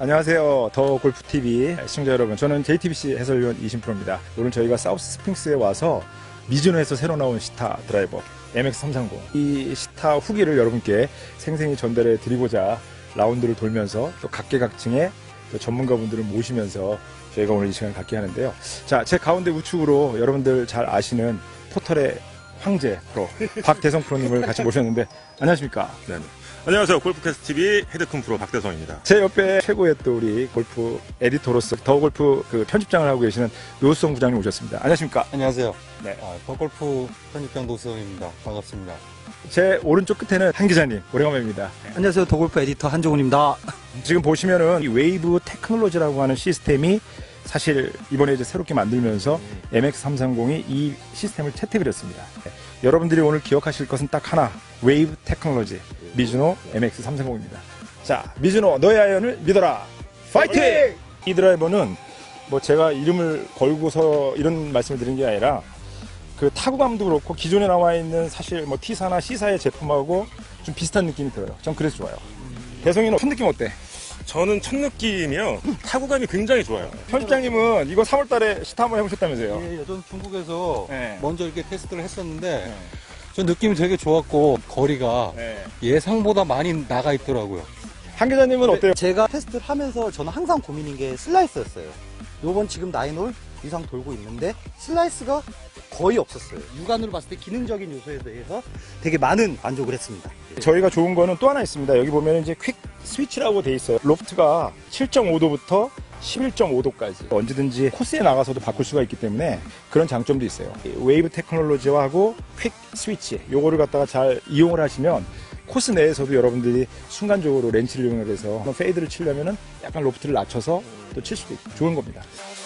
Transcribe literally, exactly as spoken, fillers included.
안녕하세요. 더 골프티비 시청자 여러분, 저는 제이티비씨 해설위원 이신프로입니다. 오늘 저희가 사우스 스프링스에 와서 미즈노에서 새로 나온 시타 드라이버 엠엑스 삼백삼십, 이 시타 후기를 여러분께 생생히 전달해 드리고자 라운드를 돌면서 또 각계각층의 또 전문가분들을 모시면서 저희가 오늘 이 시간을 갖게 하는데요. 자, 제 가운데 우측으로 여러분들 잘 아시는 포털의 황제 프로 박대성 프로님을 같이 모셨는데, 안녕하십니까? 네. 안녕하세요. 골프캐스트티비 헤드큰 프로 박대성입니다. 제 옆에 최고의 또 우리 골프 에디터로서 더 골프 그 편집장을 하고 계시는 노수성 부장님 오셨습니다. 안녕하십니까? 안녕하세요. 네. 아, 더 골프 편집장 노수성입니다. 반갑습니다. 제 오른쪽 끝에는 한 기자님, 오래간만입니다. 안녕하세요. 더 골프 에디터 한종훈입니다. 지금 보시면은 이 웨이브 테크놀로지라고 하는 시스템이 사실 이번에 이제 새롭게 만들면서 엠엑스 삼백삼십이 이 시스템을 채택을 했습니다. 네. 여러분들이 오늘 기억하실 것은 딱 하나, 웨이브 테크놀로지 미즈노 엠엑스 삼백삼십입니다. 자, 미즈노 너의 아이언을 믿어라, 파이팅! 이 드라이버는 뭐 제가 이름을 걸고서 이런 말씀을 드린 게 아니라 그 타구감도 그렇고 기존에 나와 있는 사실 뭐 T사나 C사의 제품하고 좀 비슷한 느낌이 들어요. 전 그래서 좋아요. 대성이는 첫 느낌 어때? 저는 첫 느낌이요. 타구감이 굉장히 좋아요. 편집장님은 이거 삼월 달에 시타 한번 해보셨다면서요? 예, 전 중국에서 네. 먼저 이렇게 테스트를 했었는데 네. 전 느낌이 되게 좋았고 거리가 네. 예상보다 많이 나가 있더라고요. 한 기자님은 어때요? 제가 테스트를 하면서 저는 항상 고민인 게 슬라이스였어요. 요번 지금 나인홀 이상 돌고 있는데 슬라이스가 거의 없었어요. 육안으로 봤을 때 기능적인 요소에 대해서 되게 많은 만족을 했습니다. 저희가 좋은 거는 또 하나 있습니다. 여기 보면 이제 퀵 스위치라고 돼 있어요. 로프트가 칠 점 오 도부터 십일 점 오 도까지 언제든지 코스에 나가서도 바꿀 수가 있기 때문에 그런 장점도 있어요. 웨이브 테크놀로지하고 퀵 스위치, 요거를 갖다가 잘 이용을 하시면 코스 내에서도 여러분들이 순간적으로 렌치를 이용해서 페이드를 치려면은 약간 로프트를 낮춰서 또 칠 수도 있고 좋은 겁니다.